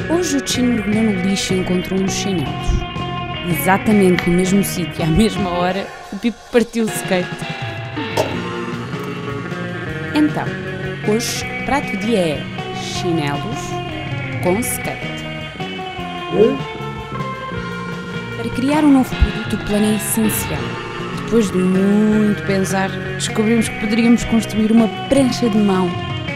Hoje o Tino mergulhou no lixo e encontrou uns chinelos. Exatamente no mesmo sítio, à mesma hora, o Pipo partiu o skate. Então, hoje o prato do dia é chinelos com skate. Para criar um novo produto, o plano é essencial. Depois de muito pensar, descobrimos que poderíamos construir uma prancha de mão.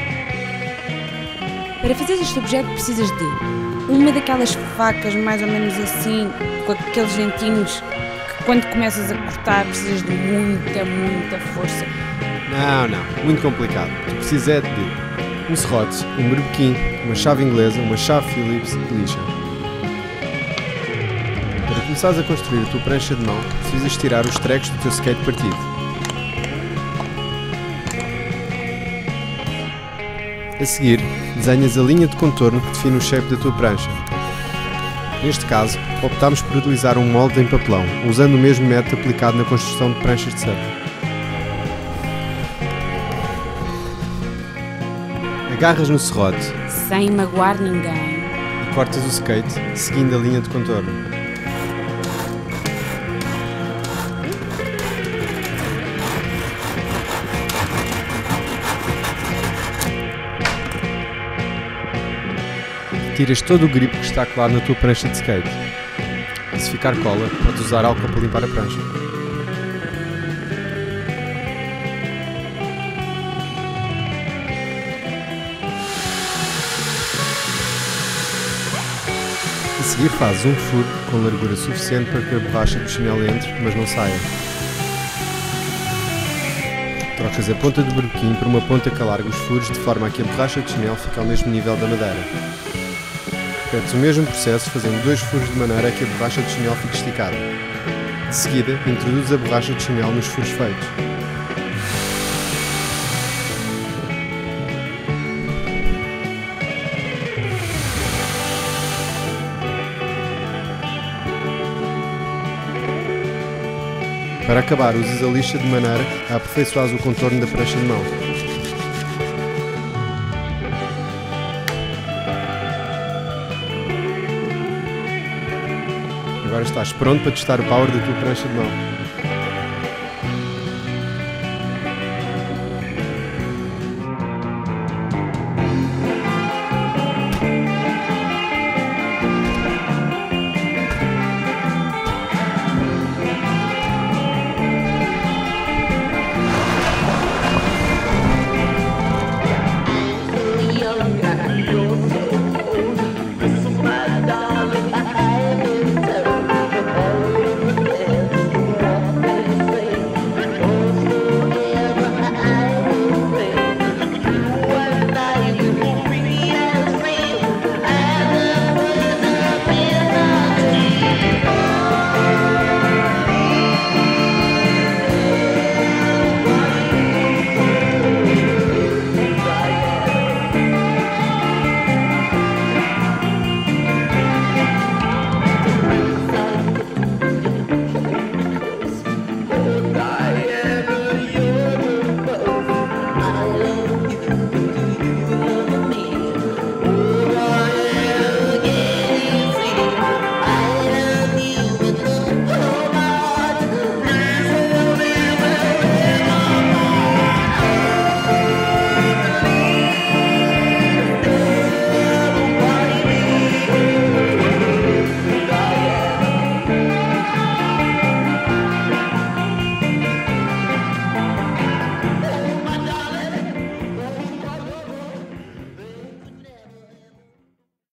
Para fazer este objeto precisas de uma daquelas facas mais ou menos assim, com aqueles dentinhos que quando começas a cortar precisas de muita força. Não, muito complicado. Tu precisas é de um serrote, um berbequim, uma chave inglesa, uma chave Phillips e lixa. Para começares a construir a tua prancha de mão, precisas tirar os trecos do teu skate partido. A seguir, desenhas a linha de contorno que define o shape da tua prancha. Neste caso, optámos por utilizar um molde em papelão, usando o mesmo método aplicado na construção de pranchas de surf. Agarras no serrote Sem magoar ninguém. e cortas o skate, seguindo a linha de contorno. Tiras todo o grip que está colado na tua prancha de skate. E se ficar cola, podes usar álcool para limpar a prancha. A seguir fazes um furo com largura suficiente para que a borracha do chinelo entre, mas não saia. Trocas a ponta do berbequim por uma ponta que alarga os furos de forma a que a borracha de chinelo fique ao mesmo nível da madeira. Repetes o mesmo processo fazendo 2 furos de maneira a que a borracha de chinelo fique esticada. De seguida, introduzes a borracha de chinelo nos furos feitos. Para acabar, usas a lixa de maneira a aperfeiçoar o contorno da prancha de mão. Agora estás pronto para testar o power da tua prancha de mão.